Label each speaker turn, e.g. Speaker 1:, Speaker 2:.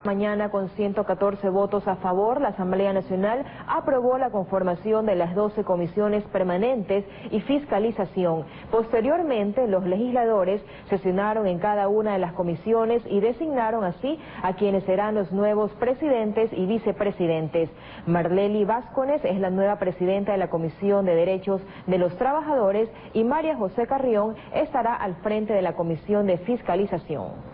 Speaker 1: Mañana, con 114 votos a favor, la Asamblea Nacional aprobó la conformación de las 12 comisiones permanentes y fiscalización. Posteriormente, los legisladores sesionaron en cada una de las comisiones y designaron así a quienes serán los nuevos presidentes y vicepresidentes. Marlely Vázquez es la nueva presidenta de la Comisión de Derechos de los Trabajadores y María José Carrión estará al frente de la Comisión de Fiscalización.